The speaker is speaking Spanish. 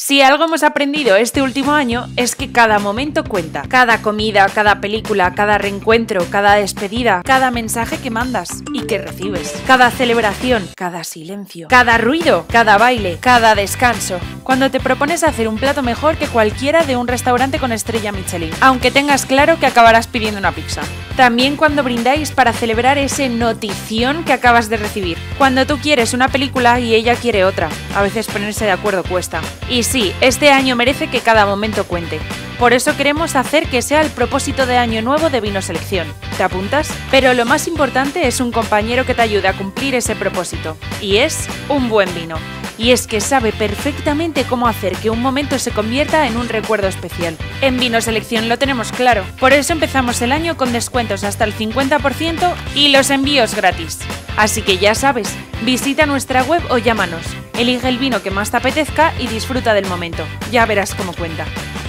Si algo hemos aprendido este último año es que cada momento cuenta. Cada comida, cada película, cada reencuentro, cada despedida, cada mensaje que mandas y que recibes. Cada celebración, cada silencio, cada ruido, cada baile, cada descanso. Cuando te propones hacer un plato mejor que cualquiera de un restaurante con estrella Michelin, aunque tengas claro que acabarás pidiendo una pizza. También cuando brindáis para celebrar ese notición que acabas de recibir. Cuando tú quieres una película y ella quiere otra. A veces ponerse de acuerdo cuesta. Y sí, este año merece que cada momento cuente. Por eso queremos hacer que sea el propósito de año nuevo de Vino Selección. ¿Te apuntas? Pero lo más importante es un compañero que te ayude a cumplir ese propósito. Y es un buen vino. Y es que sabe perfectamente cómo hacer que un momento se convierta en un recuerdo especial. En Vino Selección lo tenemos claro. Por eso empezamos el año con descuentos hasta el 50% y los envíos gratis. Así que ya sabes, visita nuestra web o llámanos. Elige el vino que más te apetezca y disfruta del momento. Ya verás cómo cuenta.